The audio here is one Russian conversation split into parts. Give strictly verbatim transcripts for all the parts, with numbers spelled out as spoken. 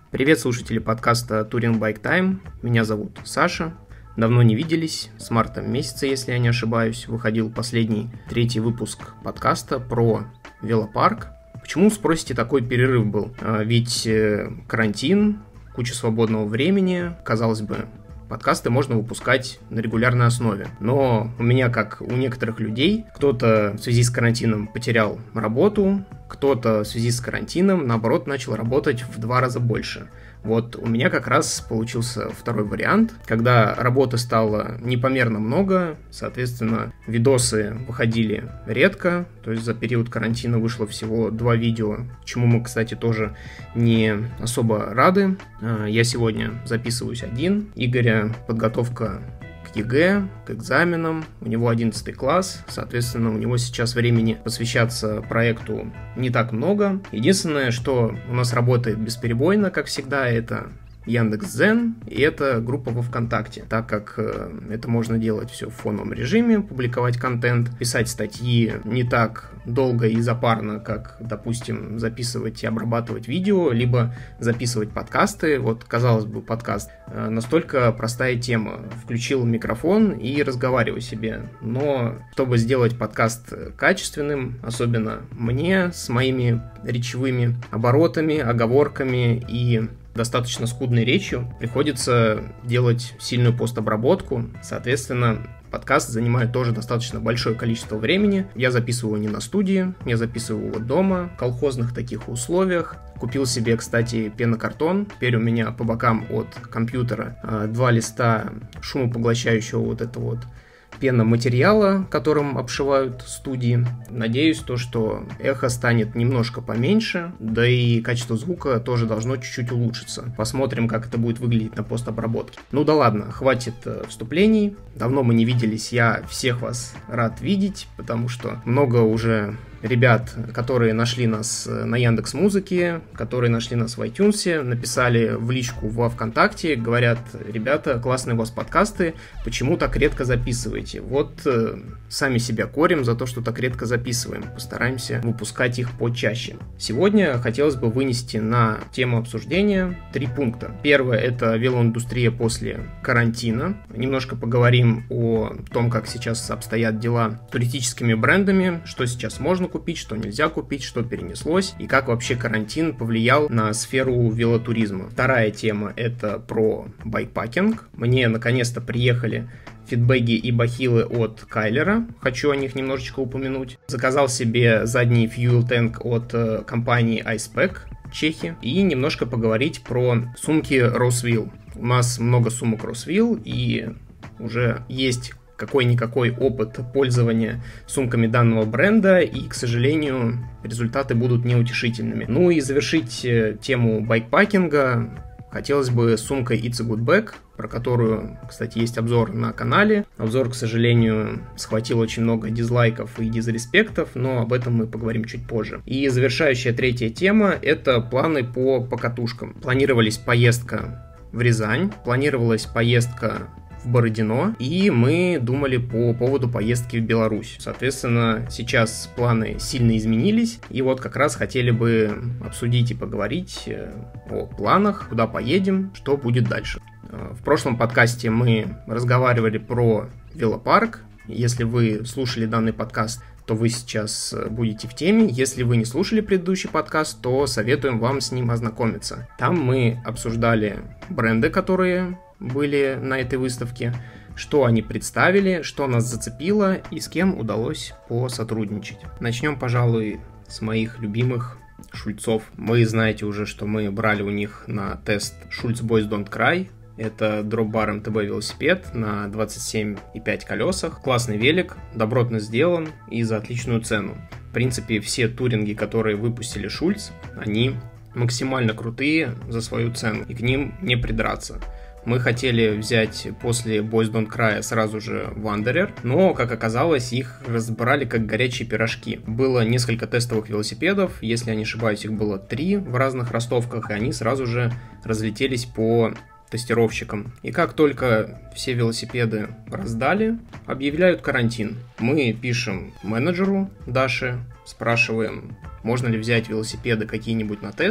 Привет, слушатели подкаста Touring Bike Time. Меня зовут Саша. Давно не виделись, с марта месяца, если я не ошибаюсь, выходил последний, третий выпуск подкаста про велопарк. Почему, спросите, такой перерыв был? Ведь карантин, куча свободного времени, казалось бы, подкасты можно выпускать на регулярной основе. Но у меня, как у некоторых людей, кто-то в связи с карантином потерял работу, кто-то в связи с карантином, наоборот, начал работать в два раза больше. Вот у меня как раз получился второй вариант, когда работы стало непомерно много, соответственно, видосы выходили редко, то есть за период карантина вышло всего два видео, чему мы, кстати, тоже не особо рады. Я сегодня записываюсь один, Игоря подготовка к ЕГЭ, к экзаменам, у него одиннадцатый класс, соответственно, у него сейчас времени посвящаться проекту не так много. Единственное, что у нас работает бесперебойно, как всегда, это Яндекс.Дзен, и это группа во ВКонтакте, так как э, это можно делать все в фоновом режиме, публиковать контент, писать статьи не так долго и запарно, как, допустим, записывать и обрабатывать видео, либо записывать подкасты. Вот, казалось бы, подкаст э, настолько простая тема. Включил микрофон и разговариваю себе. Но чтобы сделать подкаст качественным, особенно мне, с моими речевыми оборотами, оговорками и достаточно скудной речью, приходится делать сильную постобработку. Соответственно, подкаст занимает тоже достаточно большое количество времени. Я записываю его не на студии, я записываю его дома, в колхозных таких условиях. Купил себе, кстати, пенокартон. Теперь у меня по бокам от компьютера э, два листа шумопоглощающего вот этого вот пеноматериала, которым обшивают студии. Надеюсь, то, что эхо станет немножко поменьше, да и качество звука тоже должно чуть-чуть улучшиться. Посмотрим, как это будет выглядеть на постобработке. Ну да ладно, хватит вступлений. Давно мы не виделись, я всех вас рад видеть, потому что много уже ребят, которые нашли нас на Яндекс.Музыке, которые нашли нас в iTunes, написали в личку во ВКонтакте, говорят: ребята, классные у вас подкасты, почему так редко записываете? Вот э, сами себя корим за то, что так редко записываем, постараемся выпускать их почаще. Сегодня хотелось бы вынести на тему обсуждения три пункта. Первое — это велоиндустрия после карантина. Немножко поговорим о том, как сейчас обстоят дела с туристическими брендами, что сейчас можно купить, что нельзя купить, что перенеслось и как вообще карантин повлиял на сферу велотуризма. Вторая тема — это про байкпакинг. Мне наконец-то приехали фитбэги и бахилы от Кайлера. Хочу о них немножечко упомянуть. Заказал себе задний fuel tank от э, компании iSpec, Чехи. И немножко поговорить про сумки Roswell. У нас много сумок Roswell, и уже есть какой-никакой опыт пользования сумками данного бренда, и, к сожалению, результаты будут неутешительными. Ну и завершить тему байкпакинга хотелось бы с сумкой It's a Good Bag, про которую, кстати, есть обзор на канале. Обзор, к сожалению, схватил очень много дизлайков и дизреспектов, но об этом мы поговорим чуть позже. И завершающая третья тема — это планы по покатушкам. Планировалась поездка в Рязань, планировалась поездка в Бородино, и мы думали по поводу поездки в Беларусь. Соответственно, сейчас планы сильно изменились, и вот как раз хотели бы обсудить и поговорить о планах, куда поедем, что будет дальше. В прошлом подкасте мы разговаривали про велопарк. Если вы слушали данный подкаст, то вы сейчас будете в теме. Если вы не слушали предыдущий подкаст, то советуем вам с ним ознакомиться. Там мы обсуждали бренды, которые были на этой выставке, что они представили, что нас зацепило и с кем удалось посотрудничать. Начнем, пожалуй, с моих любимых шульцов. Вы знаете уже, что мы брали у них на тест Schulz Boys Don't Cry. Это дроп-бар эм тэ бэ велосипед на двадцать семь и пять колесах. Классный велик, добротно сделан и за отличную цену. В принципе, все туринги, которые выпустили Schulz, они максимально крутые за свою цену, и к ним не придраться. Мы хотели взять после Boys Don't Cry сразу же Wanderer, но, как оказалось, их разбирали как горячие пирожки. Было несколько тестовых велосипедов, если я не ошибаюсь, их было три в разных ростовках, и они сразу же разлетелись по тестировщикам. И как только все велосипеды раздали, объявляют карантин. Мы пишем менеджеру Даше, спрашиваем, можно ли взять велосипеды какие-нибудь на тест,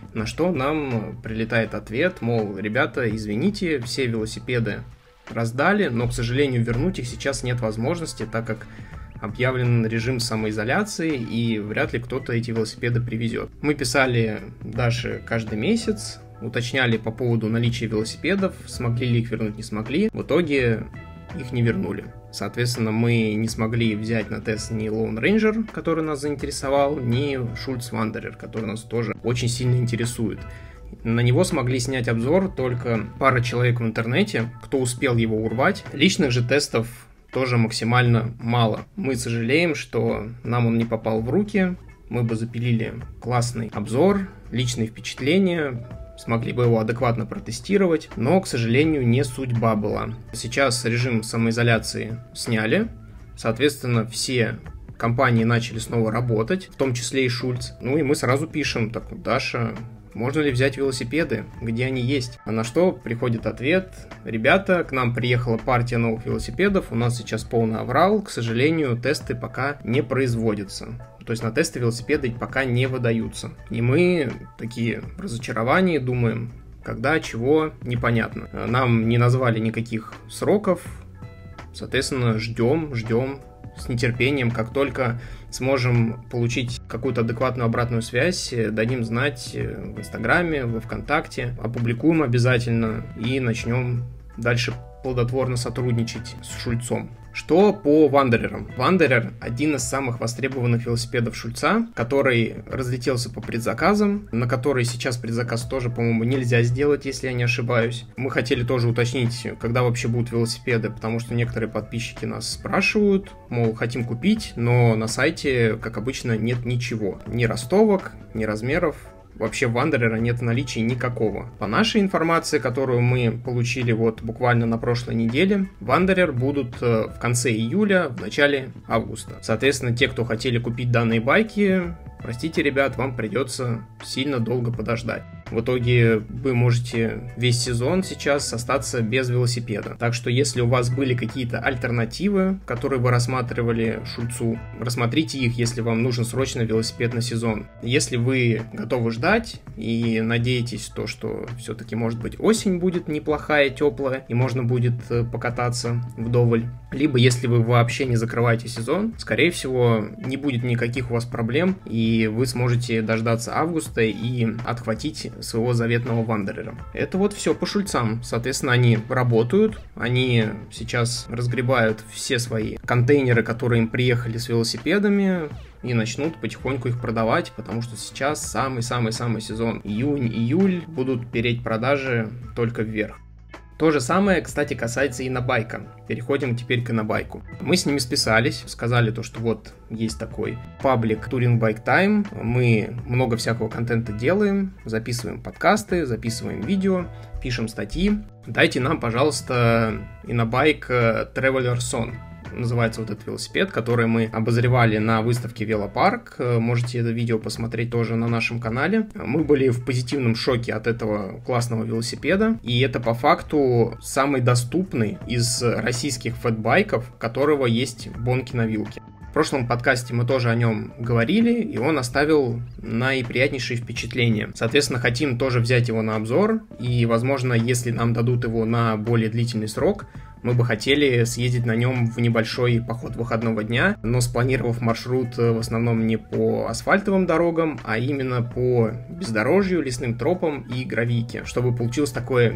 На что нам прилетает ответ, мол, ребята, извините, все велосипеды раздали, но, к сожалению, вернуть их сейчас нет возможности, так как объявлен режим самоизоляции, и вряд ли кто-то эти велосипеды привезет. Мы писали Даше каждый месяц, уточняли по поводу наличия велосипедов, смогли ли их вернуть, не смогли. В итоге их не вернули. Соответственно, мы не смогли взять на тест ни Lone Ranger, который нас заинтересовал, ни Schultz Wanderer, который нас тоже очень сильно интересует. На него смогли снять обзор только пара человек в интернете, кто успел его урвать. Личных же тестов тоже максимально мало. Мы сожалеем, что нам он не попал в руки. Мы бы запилили классный обзор, личные впечатления, смогли бы его адекватно протестировать, но, к сожалению, не судьба была. Сейчас режим самоизоляции сняли, соответственно, все компании начали снова работать, в том числе и Schultz. Ну и мы сразу пишем, так, Даша, можно ли взять велосипеды, где они есть? А на что приходит ответ: ребята, к нам приехала партия новых велосипедов, у нас сейчас полный аврал, к сожалению, тесты пока не производятся. То есть на тесты велосипеды пока не выдаются. И мы такие в разочаровании думаем, когда, чего, непонятно. Нам не назвали никаких сроков, соответственно, ждем, ждем с нетерпением. Как только сможем получить какую-то адекватную обратную связь, дадим знать в Инстаграме, во Вконтакте, опубликуем обязательно и начнем дальше плодотворно сотрудничать с Шульцом. Что по Wanderer? Wanderer — один из самых востребованных велосипедов Шульца, который разлетелся по предзаказам, на который сейчас предзаказ тоже, по-моему, нельзя сделать, если я не ошибаюсь. Мы хотели тоже уточнить, когда вообще будут велосипеды, потому что некоторые подписчики нас спрашивают, мол, хотим купить, но на сайте, как обычно, нет ничего. Ни ростовок, ни размеров. Вообще Wanderer нет в наличии никакого. По нашей информации, которую мы получили вот буквально на прошлой неделе, Wanderer будут в конце июля, в начале августа. Соответственно, те, кто хотели купить данные байки, простите, ребят, вам придется сильно долго подождать. В итоге вы можете весь сезон сейчас остаться без велосипеда. Так что если у вас были какие-то альтернативы, которые вы рассматривали Шульцу, рассмотрите их, если вам нужен срочно велосипед на сезон. Если вы готовы ждать и надеетесь то, что все-таки, может быть, осень будет неплохая, теплая, и можно будет покататься вдоволь, либо если вы вообще не закрываете сезон, скорее всего, не будет никаких у вас проблем, и вы сможете дождаться августа и отхватить своего заветного Wanderer. Это вот все по Шульцам. Соответственно, они работают, они сейчас разгребают все свои контейнеры, которые им приехали с велосипедами, и начнут потихоньку их продавать, потому что сейчас самый-самый-самый сезон. Июнь, июль будут переть продажи только вверх. То же самое, кстати, касается и Инобайка. Переходим теперь к Инобайку. Мы с ними списались, сказали то, что вот есть такой паблик Touring Bike Time, мы много всякого контента делаем, записываем подкасты, записываем видео, пишем статьи. Дайте нам, пожалуйста, Инобайк Traveler Son. Называется вот этот велосипед, который мы обозревали на выставке Велопарк. Можете это видео посмотреть тоже на нашем канале. Мы были в позитивном шоке от этого классного велосипеда. И это по факту самый доступный из российских фэтбайков, у которого есть бонки на вилке. В прошлом подкасте мы тоже о нем говорили, и он оставил наиприятнейшие впечатления. Соответственно, хотим тоже взять его на обзор, и, возможно, если нам дадут его на более длительный срок, мы бы хотели съездить на нем в небольшой поход выходного дня, но спланировав маршрут в основном не по асфальтовым дорогам, а именно по бездорожью, лесным тропам и гравийке, чтобы получилось такое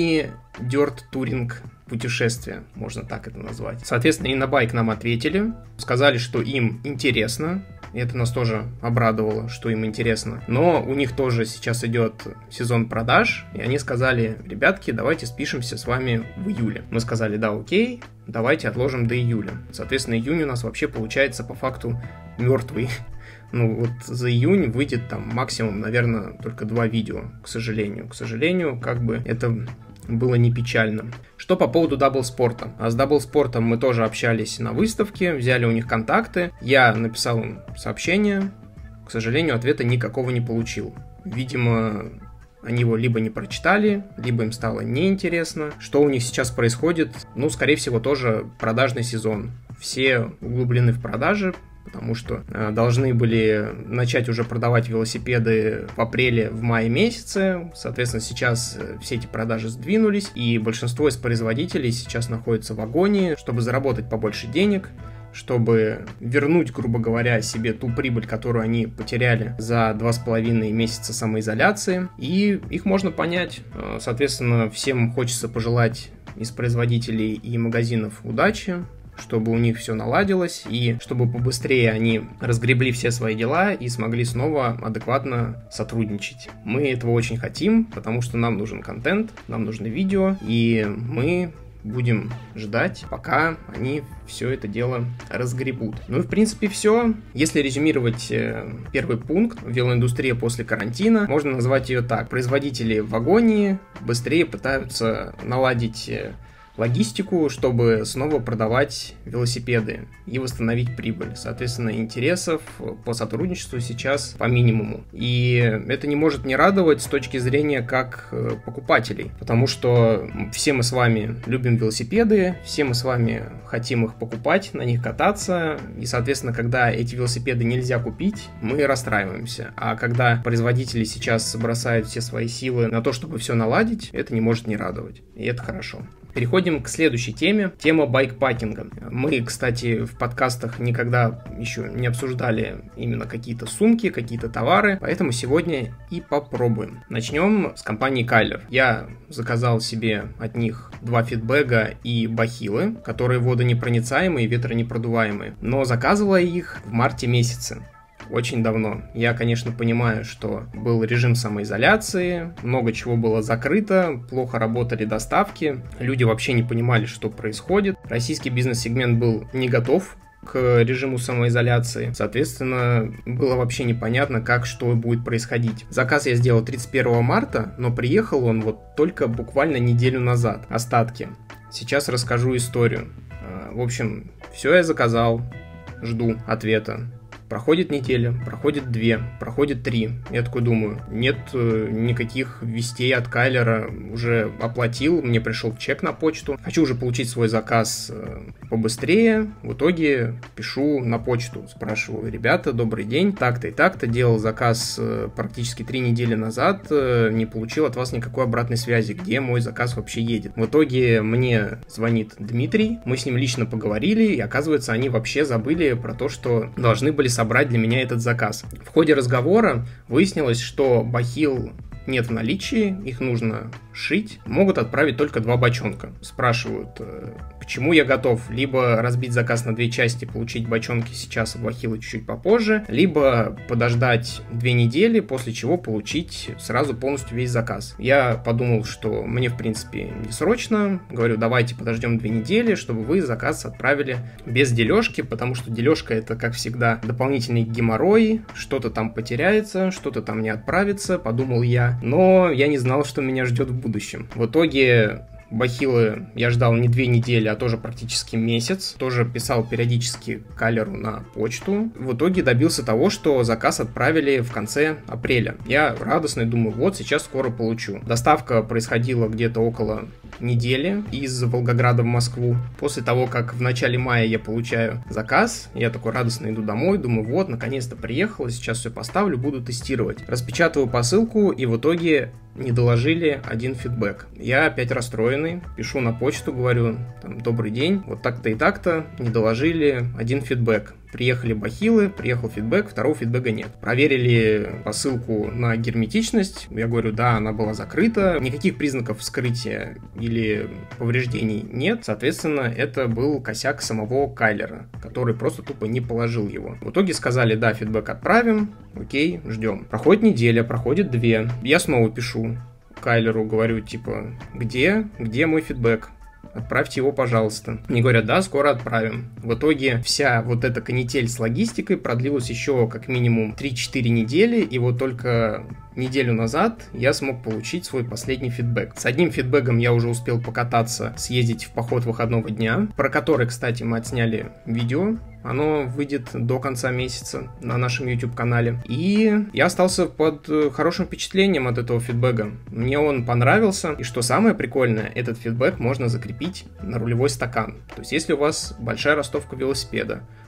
мини-дёрт-туринг путешествие, можно так это назвать. Соответственно, Инобайк нам ответили, сказали, что им интересно. И это нас тоже обрадовало, что им интересно. Но у них тоже сейчас идет сезон продаж, и они сказали: ребятки, давайте спишемся с вами в июле. Мы сказали: да, окей, давайте отложим до июля. Соответственно, июнь у нас вообще получается по факту мертвый. Ну вот за июнь выйдет там максимум, наверное, только два видео, к сожалению. К сожалению, как бы это было не печально. Что по поводу даблспорта? А с даблспортом мы тоже общались на выставке, взяли у них контакты. Я написал им сообщение. К сожалению, ответа никакого не получил. Видимо, они его либо не прочитали, либо им стало неинтересно. Что у них сейчас происходит? Ну, скорее всего, тоже продажный сезон. Все углублены в продажи, потому что э, должны были начать уже продавать велосипеды в апреле, в мае месяце. Соответственно, сейчас все эти продажи сдвинулись, и большинство из производителей сейчас находится в агонии, чтобы заработать побольше денег, чтобы вернуть, грубо говоря, себе ту прибыль, которую они потеряли за два с половиной месяца самоизоляции. И их можно понять. Соответственно, всем хочется пожелать из производителей и магазинов удачи, чтобы у них все наладилось, и чтобы побыстрее они разгребли все свои дела и смогли снова адекватно сотрудничать. Мы этого очень хотим, потому что нам нужен контент, нам нужны видео, и мы будем ждать, пока они все это дело разгребут. Ну и в принципе все. Если резюмировать первый пункт, велоиндустрия после карантина, можно назвать ее так. Производители в агонии быстрее пытаются наладить логистику, чтобы снова продавать велосипеды и восстановить прибыль. Соответственно, интересов по сотрудничеству сейчас по минимуму. И это не может не радовать с точки зрения как покупателей, потому что все мы с вами любим велосипеды, все мы с вами хотим их покупать, на них кататься, и, соответственно, когда эти велосипеды нельзя купить, мы расстраиваемся. А когда производители сейчас бросают все свои силы на то, чтобы все наладить, это не может не радовать. И это хорошо. Переходим к следующей теме. Тема байкпакинга. Мы, кстати, в подкастах никогда еще не обсуждали именно какие-то сумки, какие-то товары, поэтому сегодня и попробуем. Начнем с компании Kyler. Я заказал себе от них два фитбэга и бахилы, которые водонепроницаемые и ветронепродуваемые, но заказывала их в марте месяце. Очень давно. Я, конечно, понимаю, что был режим самоизоляции, много чего было закрыто, плохо работали доставки, люди вообще не понимали, что происходит. Российский бизнес-сегмент был не готов к режиму самоизоляции. Соответственно, было вообще непонятно, как что будет происходить. Заказ я сделал тридцать первого марта, но приехал он вот только буквально неделю назад. Остатки. Сейчас расскажу историю. В общем, все я заказал, жду ответа. Проходит неделя, проходит две, проходит три. Я такой думаю, нет э, никаких вестей от Кайлера, уже оплатил, мне пришел чек на почту. Хочу уже получить свой заказ э, побыстрее. В итоге пишу на почту, спрашиваю: ребята, добрый день, так-то и так-то, делал заказ э, практически три недели назад, э, не получил от вас никакой обратной связи, где мой заказ вообще едет. В итоге мне звонит Дмитрий, мы с ним лично поговорили, и оказывается, они вообще забыли про то, что должны были собрать для меня этот заказ. В ходе разговора выяснилось, что бахил нет в наличии, их нужно шить, могут отправить только два бочонка. Спрашивают, к чему я готов: либо разбить заказ на две части, получить бочонки сейчас, а бахилы чуть-чуть попозже, либо подождать две недели, после чего получить сразу полностью весь заказ. Я подумал, что мне, в принципе, не срочно. Говорю, давайте подождем две недели, чтобы вы заказ отправили без дележки, потому что дележка — это, как всегда, дополнительный геморрой, что-то там потеряется, что-то там не отправится, подумал я. Но я не знал, что меня ждет в будущем. В итоге бахилы я ждал не две недели, а тоже практически месяц. Тоже писал периодически Кайлеру на почту. В итоге добился того, что заказ отправили в конце апреля. Я радостный, думаю, вот сейчас скоро получу. Доставка происходила где-то около недели из Волгограда в Москву. После того, как в начале мая я получаю заказ, я такой радостно иду домой, думаю, вот, наконец-то приехала, сейчас все поставлю, буду тестировать. Распечатываю посылку, и в итоге не доложили один фидбэк. Я опять расстроенный, пишу на почту, говорю, там, добрый день, вот так-то и так-то, не доложили один фидбэк. Приехали бахилы, приехал фидбэк, второго фидбэка нет. Проверили посылку на герметичность. Я говорю, да, она была закрыта. Никаких признаков вскрытия или повреждений нет. Соответственно, это был косяк самого Кайлера, который просто тупо не положил его. В итоге сказали, да, фидбэк отправим. Окей, ждем. Проходит неделя, проходит две. Я снова пишу Кайлеру, говорю, типа, где, где мой фидбэк? Отправьте его, пожалуйста. Мне говорят, да, скоро отправим. В итоге вся вот эта канитель с логистикой продлилась еще как минимум три-четыре недели, и вот только неделю назад я смог получить свой последний фидбэк. С одним фидбэком я уже успел покататься, съездить в поход выходного дня, про который, кстати, мы отсняли видео. Оно выйдет до конца месяца на нашем YouTube-канале. И я остался под хорошим впечатлением от этого фидбэка. Мне он понравился. И что самое прикольное, этот фидбэк можно закрепить на рулевой стакан. То есть, если у вас большая ростовка велосипеда,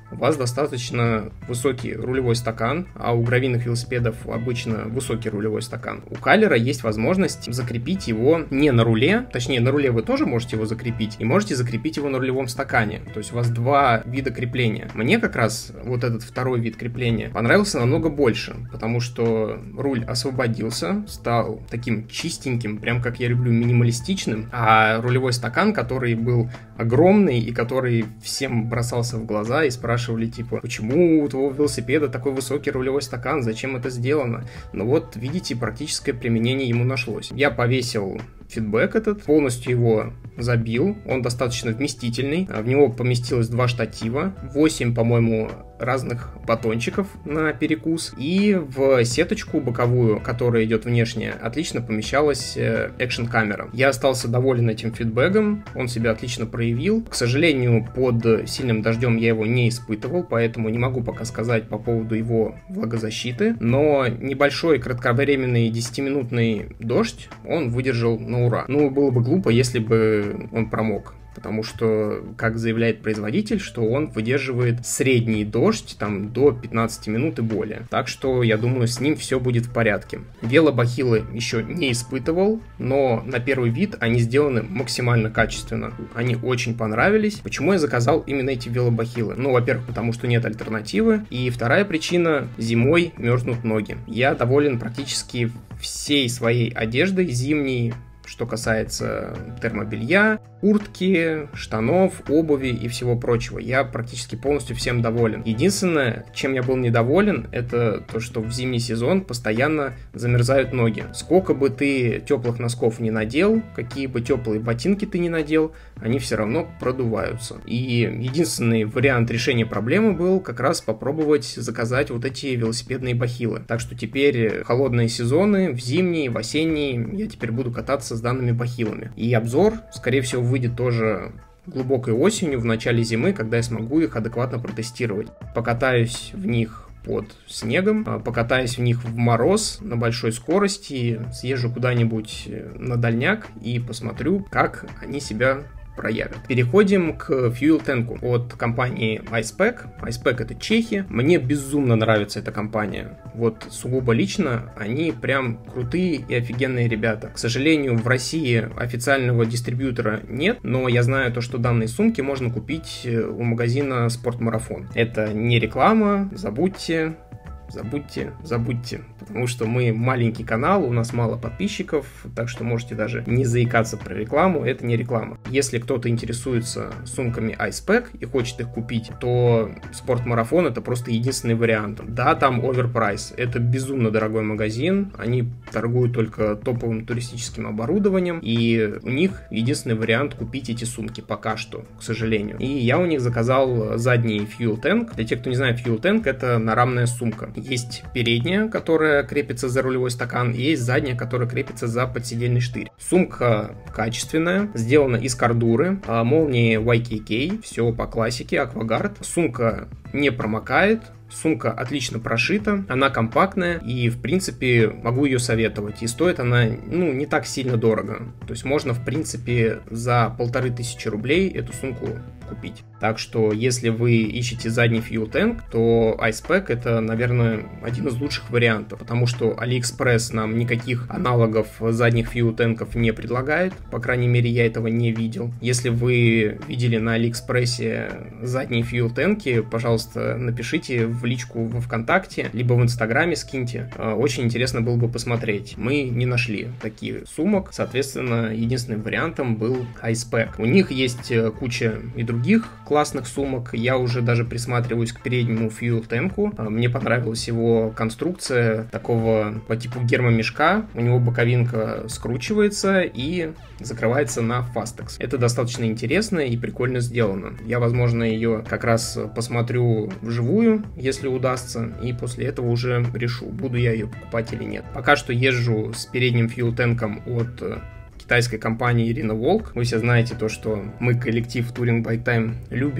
у вас достаточно высокий рулевой стакан, а у гравийных велосипедов обычно высокий рулевой стакан. У каллера есть возможность закрепить его не на руле, точнее на руле вы тоже можете его закрепить, и можете закрепить его на рулевом стакане. То есть у вас два вида крепления. Мне как раз вот этот второй вид крепления понравился намного больше, потому что руль освободился, стал таким чистеньким, прям как я люблю, минималистичным, а рулевой стакан, который был огромный и который всем бросался в глаза и спрашивали, типа, почему у твоего велосипеда такой высокий рулевой стакан, зачем это сделано? Ну вот, видите, практическое применение ему нашлось. Я повесил фидбэк этот, полностью его забил, он достаточно вместительный, в него поместилось два штатива, восемь, по-моему, разных батончиков на перекус, и в сеточку боковую, которая идет внешне, отлично помещалась экшн-камера. Я остался доволен этим фидбэком, он себя отлично проявил. К сожалению, под сильным дождем я его не испытывал, поэтому не могу пока сказать по поводу его влагозащиты, но небольшой кратковременный десятиминутный дождь он выдержал на ура. Ну, было бы глупо, если бы он промок. Потому что, как заявляет производитель, что он выдерживает средний дождь там до пятнадцати минут и более. Так что, я думаю, с ним все будет в порядке. Велобахилы еще не испытывал, но на первый вид они сделаны максимально качественно. Они очень понравились. Почему я заказал именно эти велобахилы? Ну, во-первых, потому что нет альтернативы. И вторая причина – зимой мерзнут ноги. Я доволен практически всей своей одеждой зимней, что касается термобелья, куртки, штанов, обуви и всего прочего. Я практически полностью всем доволен. Единственное, чем я был недоволен, это то, что в зимний сезон постоянно замерзают ноги. Сколько бы ты теплых носков не надел, какие бы теплые ботинки ты не надел, они все равно продуваются. И единственный вариант решения проблемы был как раз попробовать заказать вот эти велосипедные бахилы. Так что теперь холодные сезоны, в зимний, в осенний, я теперь буду кататься с данными бахилами. И обзор, скорее всего, выйдет тоже глубокой осенью, в начале зимы, когда я смогу их адекватно протестировать. Покатаюсь в них под снегом, покатаюсь в них в мороз на большой скорости, съезжу куда-нибудь на дальняк и посмотрю, как они себя проявят. Переходим к Fuel Tank от компании iSpec. iSpec — это чехи. Мне безумно нравится эта компания. Вот сугубо лично они прям крутые и офигенные ребята. К сожалению, в России официального дистрибьютора нет, но я знаю то, что данные сумки можно купить у магазина Спортмарафон. Это не реклама, забудьте. Забудьте, забудьте, потому что мы маленький канал, у нас мало подписчиков, так что можете даже не заикаться про рекламу, это не реклама. Если кто-то интересуется сумками iSpec и хочет их купить, то Спортмарафон — это просто единственный вариант. Да, там оверпрайс, это безумно дорогой магазин, они торгуют только топовым туристическим оборудованием, и у них единственный вариант купить эти сумки пока что, к сожалению. И я у них заказал задний Fuel Tank. Для тех, кто не знает, Fuel Tank — это нарамная сумка. Есть передняя, которая крепится за рулевой стакан, и есть задняя, которая крепится за подседельный штырь. Сумка качественная, сделана из кордуры, молнии уай кей кей, все по классике, Аквагард. Сумка не промокает, сумка отлично прошита, она компактная, и, в принципе, могу ее советовать. И стоит она, ну, не так сильно дорого. То есть можно, в принципе, за полторы тысячи рублей эту сумку купить. Так что, если вы ищете задний Fuel Tank, то iSpec — это, наверное, один из лучших вариантов, потому что AliExpress нам никаких аналогов задних Fuel Tank'ов не предлагает, по крайней мере, я этого не видел. Если вы видели на AliExpress задние Fuel Tank'и, пожалуйста, напишите в личку во ВКонтакте, либо в Инстаграме скиньте. Очень интересно было бы посмотреть. Мы не нашли таких сумок, соответственно, единственным вариантом был iSpec. У них есть куча и других классных сумок. Я уже даже присматриваюсь к переднему Fuel Tank. Мне понравилась его конструкция такого по типу гермомешка. У него боковинка скручивается и закрывается на Fastex. Это достаточно интересно и прикольно сделано. Я, возможно, ее как раз посмотрю вживую, если удастся, и после этого уже решу, буду я ее покупать или нет. Пока что езжу с передним Fuel Tank'ом от китайской компании Irina Volk. Вы все знаете то, что мы, коллектив Touring Bike Time, любим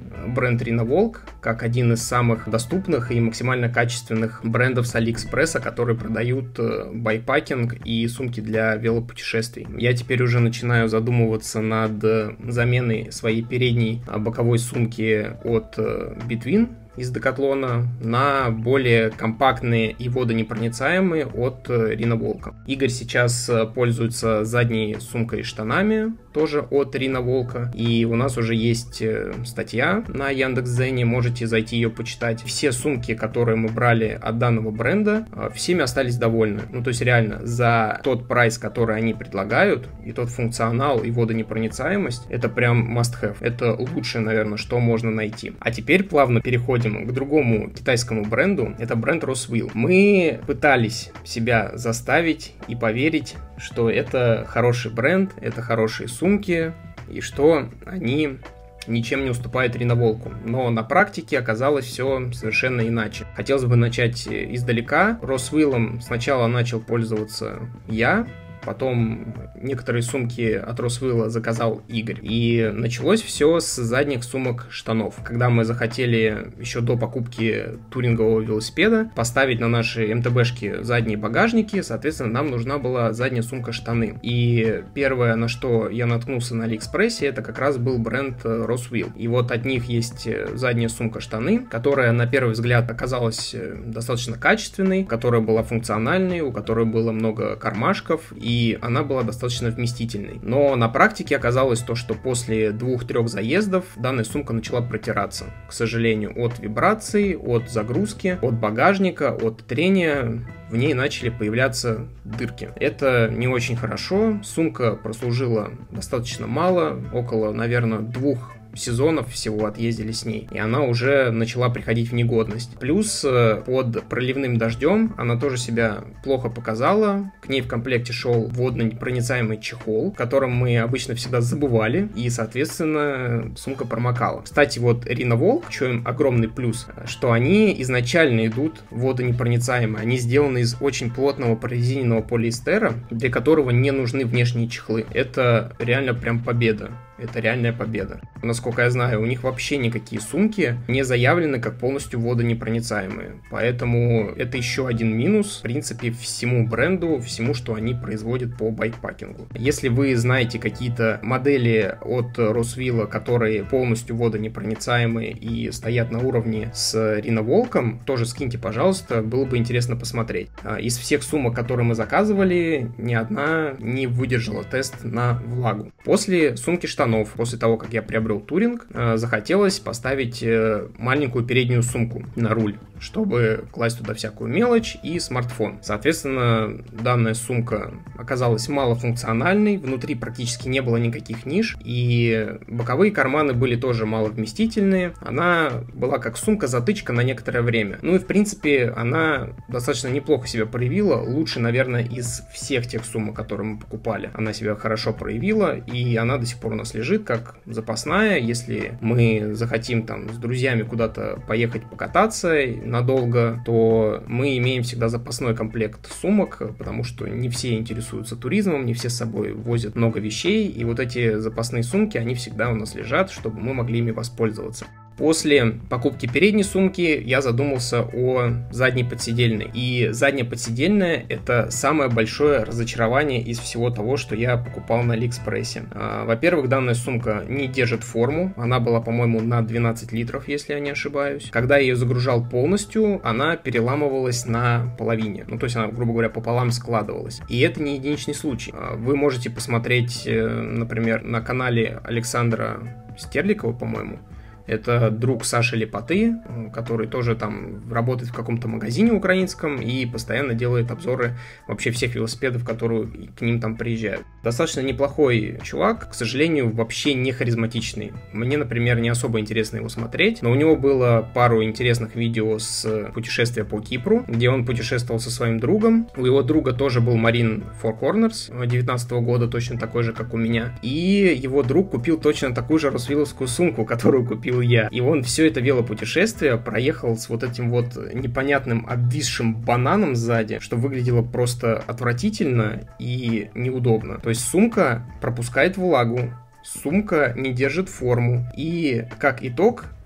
бренд Rinovolk как один из самых доступных и максимально качественных брендов с Алиэкспресса, которые продают байкпакинг и сумки для велопутешествий. Я теперь уже начинаю задумываться над заменой своей передней боковой сумки от Between из Decathlon на более компактные и водонепроницаемые от Rinovolk. Игорь сейчас пользуется задней сумкой и штанами, тоже от Rinovolk, и у нас уже есть статья на Яндекс.Дзене, можете зайти ее почитать. Все сумки, которые мы брали от данного бренда, всеми остались довольны. Ну, то есть реально, за тот прайс, который они предлагают, и тот функционал, и водонепроницаемость, это прям must have. Это лучшее, наверное, что можно найти. А теперь плавно переходим к другому китайскому бренду. Это бренд Roswell. Мы пытались себя заставить и поверить, что это хороший бренд, это хорошие сумки, и что они ничем не уступают Rinovolk. Но на практике оказалось все совершенно иначе. Хотелось бы начать издалека. Roswell сначала начал пользоваться я, потом некоторые сумки от Roswell заказал Игорь. И началось все с задних сумок штанов. Когда мы захотели еще до покупки турингового велосипеда поставить на наши эм тэ бэ-шки задние багажники, соответственно, нам нужна была задняя сумка штаны. И первое, на что я наткнулся на Алиэкспрессе, это как раз был бренд Roswell. И вот от них есть задняя сумка штаны, которая на первый взгляд оказалась достаточно качественной, которая была функциональной, у которой было много кармашков, и и она была достаточно вместительной. Но на практике оказалось то, что после двух-трех заездов данная сумка начала протираться. К сожалению, от вибраций, от загрузки, от багажника, от трения в ней начали появляться дырки. Это не очень хорошо. Сумка прослужила достаточно мало, около, наверное, двух сезонов всего отъездили с ней, и она уже начала приходить в негодность. Плюс под проливным дождем она тоже себя плохо показала. К ней в комплекте шел водонепроницаемый чехол, которым мы обычно всегда забывали, и, соответственно, сумка промокала. Кстати, вот Rinovolk, в чем огромный плюс, что они изначально идут водонепроницаемые. Они сделаны из очень плотного прорезиненного полиэстера, для которого не нужны внешние чехлы. Это реально прям победа. Это реальная победа. Насколько я знаю, у них вообще никакие сумки не заявлены как полностью водонепроницаемые. Поэтому это еще один минус, в принципе, всему бренду, всему, что они производят по байкпакингу. Если вы знаете какие-то модели от Roswell, которые полностью водонепроницаемые и стоят на уровне с Rinovolk, тоже скиньте, пожалуйста, было бы интересно посмотреть. Из всех сумок, которые мы заказывали, ни одна не выдержала тест на влагу. После сумки штанов, после того, как я приобрел туринг, захотелось поставить маленькую переднюю сумку на руль, чтобы класть туда всякую мелочь и смартфон. Соответственно, данная сумка оказалась малофункциональной, внутри практически не было никаких ниш, и боковые карманы были тоже маловместительные. Она была как сумка-затычка на некоторое время. Ну и, в принципе, она достаточно неплохо себя проявила, лучше, наверное, из всех тех сумок, которые мы покупали. Она себя хорошо проявила, и она до сих пор у нас лежит как запасная. Если мы захотим там с друзьями куда-то поехать покататься надолго, то мы имеем всегда запасной комплект сумок, потому что не все интересуются туризмом, не все с собой возят много вещей, и вот эти запасные сумки, они всегда у нас лежат, чтобы мы могли ими воспользоваться. После покупки передней сумки я задумался о задней подседельной. И задняя подседельная — это самое большое разочарование из всего того, что я покупал на Алиэкспрессе. Во-первых, данная сумка не держит форму. Она была, по-моему, на двенадцать литров, если я не ошибаюсь. Когда я ее загружал полностью, она переламывалась на половине. Ну, то есть она, грубо говоря, пополам складывалась. И это не единичный случай. Вы можете посмотреть, например, на канале Александра Стерликова, по-моему. Это друг Саши Лепоты, который тоже там работает в каком-то магазине украинском и постоянно делает обзоры вообще всех велосипедов, которые к ним там приезжают. Достаточно неплохой чувак, к сожалению, вообще не харизматичный. Мне, например, не особо интересно его смотреть, но у него было пару интересных видео с путешествия по Кипру, где он путешествовал со своим другом. У его друга тоже был Marine Four Corners девятнадцатого года, точно такой же, как у меня. И его друг купил точно такую же росвилловскую сумку, которую купил я. И он все это велопутешествие проехал с вот этим вот непонятным обвисшим бананом сзади, что выглядело просто отвратительно и неудобно. То есть сумка пропускает влагу, сумка не держит форму, и как итог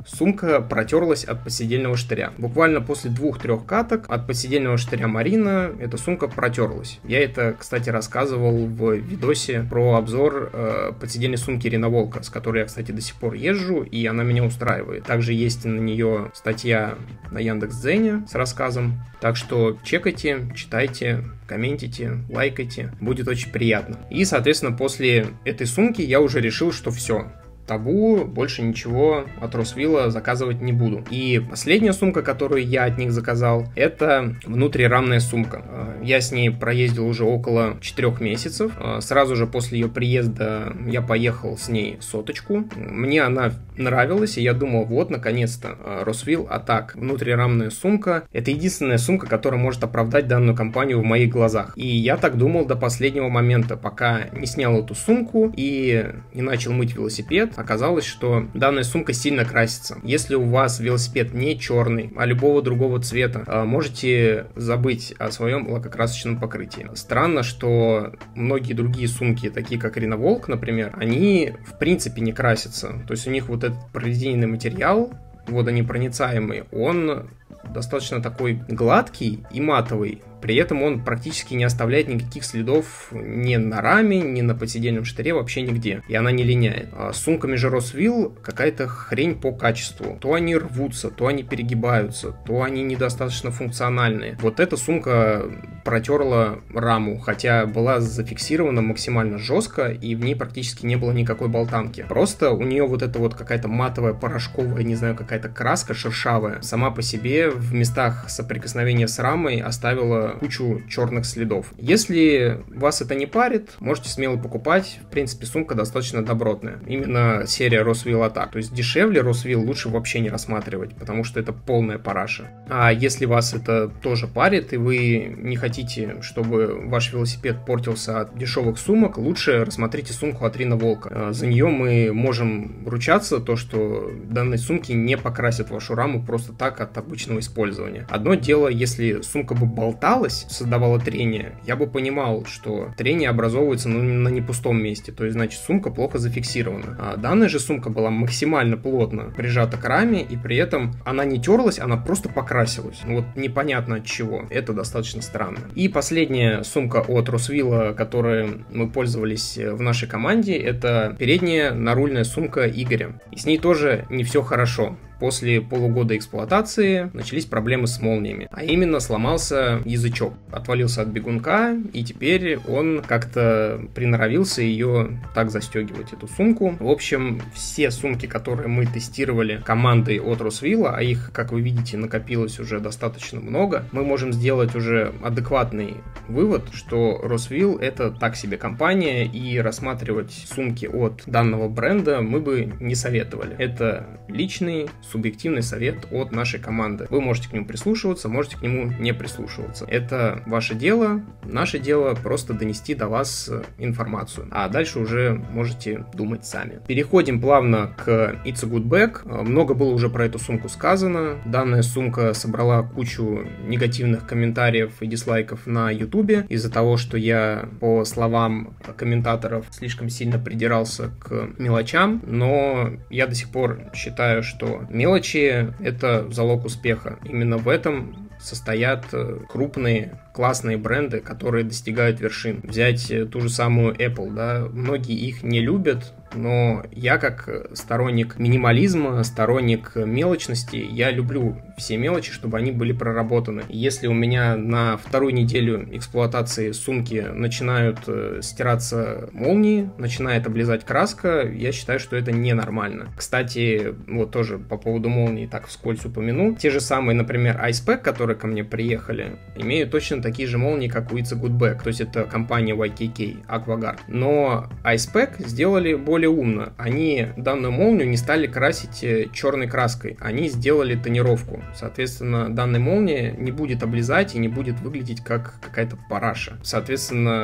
сумка протерлась от подседельного штыря. Буквально после двух-трех каток от подседельного штыря Марина эта сумка протерлась. Я это, кстати, рассказывал в видосе про обзор э, подседельной сумки Рено-Волка, с которой я, кстати, до сих пор езжу, и она меня устраивает. Также есть на нее статья на Яндекс.Дзене с рассказом. Так что чекайте, читайте, комментите, лайкайте. Будет очень приятно. И, соответственно, после этой сумки я уже решил, что все. Табу, больше ничего от Росвилла заказывать не буду. И последняя сумка, которую я от них заказал, это внутрирамная сумка. Я с ней проездил уже около четырех месяцев. Сразу же после ее приезда я поехал с ней соточку. Мне она нравилась, и я думал, вот, наконец-то, Росвилл Атак, внутрирамная сумка. Это единственная сумка, которая может оправдать данную компанию в моих глазах. И я так думал до последнего момента, пока не снял эту сумку и не начал мыть велосипед. Оказалось, что данная сумка сильно красится. Если у вас велосипед не черный, а любого другого цвета, можете забыть о своем лакокрасочном покрытии. Странно, что многие другие сумки, такие как Рено-Волк, например, они в принципе не красятся. То есть у них вот этот прорезиненный материал, водонепроницаемый, он достаточно такой гладкий и матовый. При этом он практически не оставляет никаких следов ни на раме, ни на подседельном штыре, вообще нигде. И она не линяет. А с сумками же Росвилл какая-то хрень по качеству. То они рвутся, то они перегибаются, то они недостаточно функциональные. Вот эта сумка протерла раму, хотя была зафиксирована максимально жестко, и в ней практически не было никакой болтанки. Просто у нее вот эта вот какая-то матовая, порошковая, не знаю, какая-то краска шершавая, сама по себе в местах соприкосновения с рамой оставила кучу черных следов. Если вас это не парит, можете смело покупать. В принципе, сумка достаточно добротная. Именно серия Росвилл Атак. То есть дешевле Росвилл лучше вообще не рассматривать, потому что это полная параша. А если вас это тоже парит, и вы не хотите, чтобы ваш велосипед портился от дешевых сумок, лучше рассмотрите сумку от Рено-Волка. За нее мы можем ручаться, то, что данные сумки не покрасят вашу раму просто так от обычного использования. Одно дело, если сумка бы болтала, создавало трение, я бы понимал, что трение образовывается ну, на непустом месте, то есть, значит, сумка плохо зафиксирована. А данная же сумка была максимально плотно прижата к раме, и при этом она не терлась, она просто покрасилась. Ну, вот непонятно от чего. Это достаточно странно. И последняя сумка от Росвилла, которой мы пользовались в нашей команде, это передняя нарульная сумка Игоря. И с ней тоже не все хорошо. После полугода эксплуатации начались проблемы с молниями, а именно сломался язычок, отвалился от бегунка, и теперь он как-то приноровился ее так застегивать, эту сумку. В общем, все сумки, которые мы тестировали командой от Росвилла, а их, как вы видите, накопилось уже достаточно много, мы можем сделать уже адекватный вывод, что Росвилл это так себе компания, и рассматривать сумки от данного бренда мы бы не советовали. Это личный субъективный совет от нашей команды. Вы можете к нему прислушиваться, можете к нему не прислушиваться. Это ваше дело. Наше дело просто донести до вас информацию. А дальше уже можете думать сами. Переходим плавно к It's a Good Bag. Много было уже про эту сумку сказано. Данная сумка собрала кучу негативных комментариев и дизлайков на ютубе из-за того, что я, по словам комментаторов, слишком сильно придирался к мелочам. Но я до сих пор считаю, что мелочи — это залог успеха. Именно в этом состоят крупные классные бренды, которые достигают вершин. Взять ту же самую Apple, да, многие их не любят, но я как сторонник минимализма, сторонник мелочности, я люблю все мелочи, чтобы они были проработаны. Если у меня на вторую неделю эксплуатации сумки начинают стираться молнии, начинает облезать краска, я считаю, что это ненормально. Кстати, вот тоже по поводу молний так вскользь упомяну. Те же самые, например, Icepack, которые ко мне приехали, имеют точно такие же молнии, как у It's a Good Bag, то есть это компания уай кей кей, Aquaguard. Но Icepack сделали более умно. Они данную молнию не стали красить черной краской, они сделали тонировку. Соответственно, данная молния не будет облезать и не будет выглядеть как какая-то параша. Соответственно,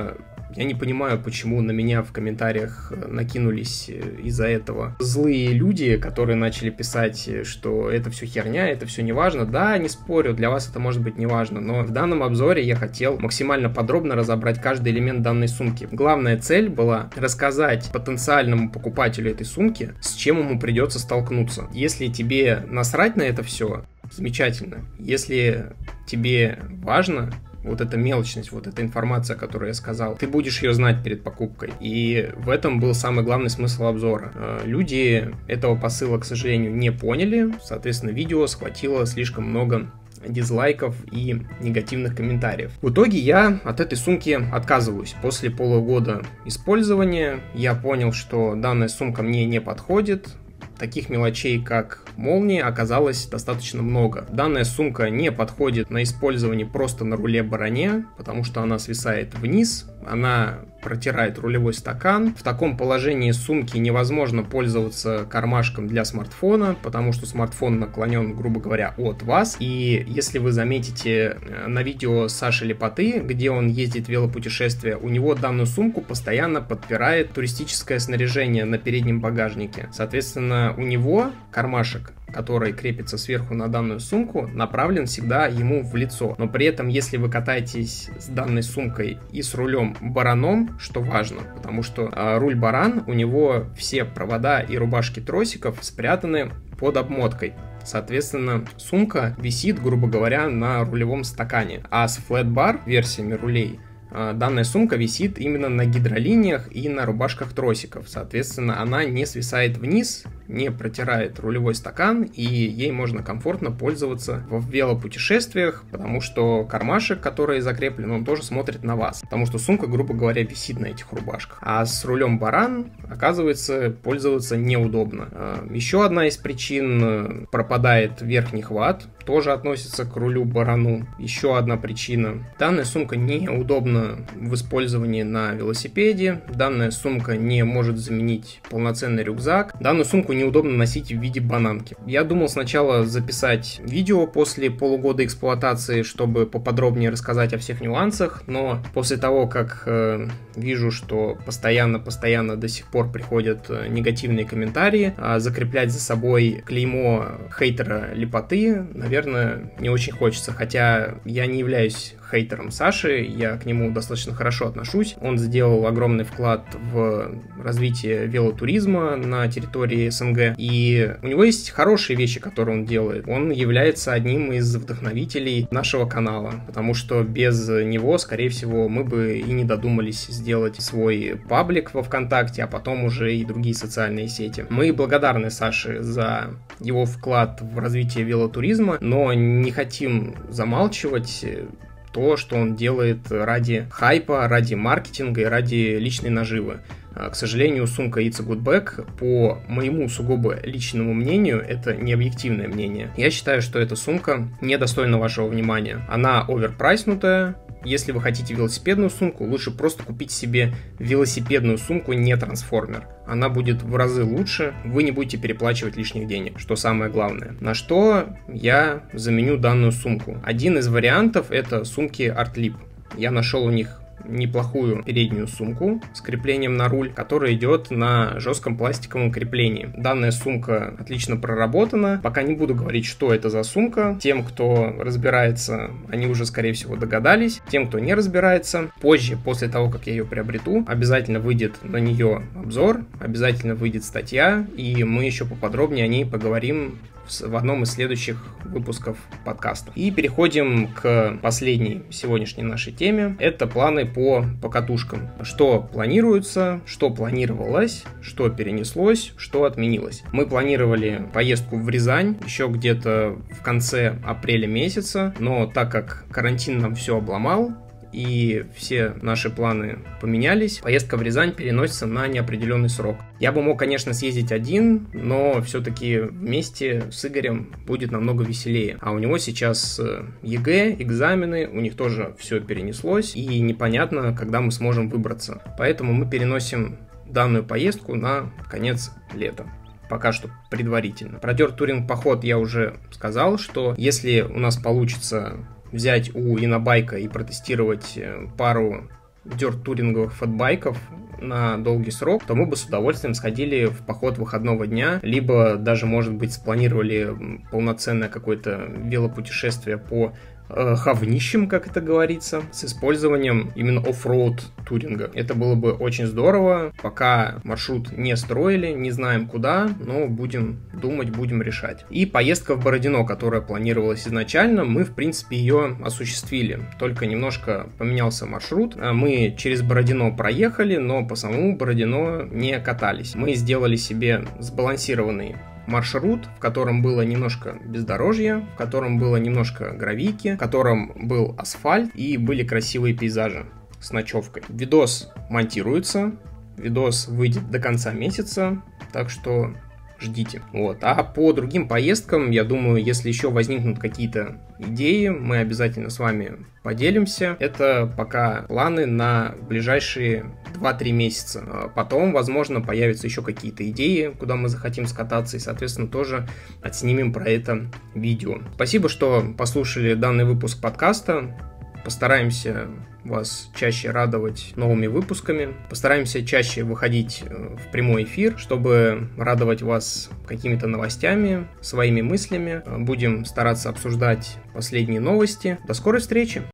Я не понимаю, почему на меня в комментариях накинулись из-за этого злые люди, которые начали писать, что это все херня, это все не важно. Да, не спорю, для вас это может быть не важно, но в данном обзоре я хотел максимально подробно разобрать каждый элемент данной сумки. Главная цель была рассказать потенциальному покупателю этой сумки, с чем ему придется столкнуться. Если тебе насрать на это все, замечательно. Если тебе важно вот эта мелочность, вот эта информация, которую я сказал, ты будешь ее знать перед покупкой. И в этом был самый главный смысл обзора. Люди этого посыла, к сожалению, не поняли. Соответственно, видео схватило слишком много дизлайков и негативных комментариев. В итоге я от этой сумки отказываюсь. После полугода использования я понял, что данная сумка мне не подходит. Таких мелочей, как молнии, оказалось достаточно много. Данная сумка не подходит на использование просто на руле-баране, потому что она свисает вниз, она протирает рулевой стакан. В таком положении сумки невозможно пользоваться кармашком для смартфона, потому что смартфон наклонен, грубо говоря, от вас. И если вы заметите на видео Саши Лепоты, где он ездит в велопутешествие, у него данную сумку постоянно подпирает туристическое снаряжение на переднем багажнике. Соответственно, у него кармашек, который крепится сверху на данную сумку, направлен всегда ему в лицо. Но при этом, если вы катаетесь с данной сумкой и с рулем бараном, что важно, потому что э, руль баран, у него все провода и рубашки тросиков спрятаны под обмоткой. Соответственно, сумка висит, грубо говоря, на рулевом стакане. А с флэт-бар версиями рулей данная сумка висит именно на гидролиниях и на рубашках тросиков. Соответственно, она не свисает вниз, не протирает рулевой стакан, и ей можно комфортно пользоваться в велопутешествиях, потому что кармашек, который закреплен, он тоже смотрит на вас. Потому что сумка, грубо говоря, висит на этих рубашках. А с рулем баран, оказывается, пользоваться неудобно. Еще одна из причин — пропадает верхний хват, тоже относится к рулю барану. Еще одна причина: данная сумка неудобна в использовании на велосипеде. Данная сумка не может заменить полноценный рюкзак. Данную сумку неудобно носить в виде бананки. Я думал сначала записать видео после полугода эксплуатации, чтобы поподробнее рассказать о всех нюансах, но после того, как э, вижу, что постоянно-постоянно до сих пор приходят негативные комментарии, а закреплять за собой клеймо хейтера Лепоты, наверное, не очень хочется. Хотя я не являюсь хейтером Саши, я к нему достаточно хорошо отношусь. Он сделал огромный вклад в развитие велотуризма на территории СНГ, и у него есть хорошие вещи, которые он делает. Он является одним из вдохновителей нашего канала, потому что без него, скорее всего, мы бы и не додумались сделать свой паблик во ВКонтакте, а потом уже и другие социальные сети. Мы благодарны Саше за его вклад в развитие велотуризма, но не хотим замалчивать то, что он делает ради хайпа, ради маркетинга и ради личной наживы. К сожалению, сумка It's a Good Bag, по моему сугубо личному мнению, это не объективное мнение. Я считаю, что эта сумка недостойна вашего внимания. Она оверпрайснутая. Если вы хотите велосипедную сумку, лучше просто купить себе велосипедную сумку, не трансформер. Она будет в разы лучше, вы не будете переплачивать лишних денег, что самое главное. На что я заменю данную сумку? Один из вариантов — это сумки Artlip. Я нашел у них неплохую переднюю сумку с креплением на руль, которая идет на жестком пластиковом креплении. Данная сумка отлично проработана. Пока не буду говорить, что это за сумка. Тем, кто разбирается, они уже, скорее всего, догадались. Тем, кто не разбирается, позже, после того, как я ее приобрету, обязательно выйдет на нее обзор, обязательно выйдет статья, и мы еще поподробнее о ней поговорим в одном из следующих выпусков подкаста. И переходим к последней сегодняшней нашей теме. Это планы по покатушкам. Что планируется, что планировалось, что перенеслось, что отменилось. Мы планировали поездку в Рязань еще где-то в конце апреля месяца, но так как карантин нам все обломал, и все наши планы поменялись, поездка в Рязань переносится на неопределенный срок. Я бы мог, конечно, съездить один, но все-таки вместе с Игорем будет намного веселее. А у него сейчас ЕГЭ, экзамены, у них тоже все перенеслось, и непонятно, когда мы сможем выбраться. Поэтому мы переносим данную поездку на конец лета. Пока что предварительно. Про Dirt Touring поход я уже сказал, что если у нас получится взять у Инобайка и протестировать пару дёрт-туринговых фэтбайков на долгий срок, то мы бы с удовольствием сходили в поход выходного дня, либо даже, может быть, спланировали полноценное какое-то велопутешествие по э, хавнищам, как это говорится, с использованием именно оффроуд туринга. Это было бы очень здорово. Пока маршрут не строили, не знаем куда, но будем думать, будем решать. И поездка в Бородино, которая планировалась изначально, мы, в принципе, ее осуществили. Только немножко поменялся маршрут. Мы через Бородино проехали, но по самому Бородино не катались. Мы сделали себе сбалансированный маршрут, в котором было немножко бездорожья, в котором было немножко гравийки, в котором был асфальт и были красивые пейзажи с ночевкой. Видос монтируется, видос выйдет до конца месяца, так что ждите. Вот. А по другим поездкам, я думаю, если еще возникнут какие-то идеи, мы обязательно с вами поделимся. Это пока планы на ближайшие два-три месяца. Потом, возможно, появятся еще какие-то идеи, куда мы захотим скататься, и, соответственно, тоже отснимем про это видео. Спасибо, что послушали данный выпуск подкаста. Постараемся вас чаще радовать новыми выпусками. Постараемся чаще выходить в прямой эфир, чтобы радовать вас какими-то новостями, своими мыслями. Будем стараться обсуждать последние новости. До скорой встречи!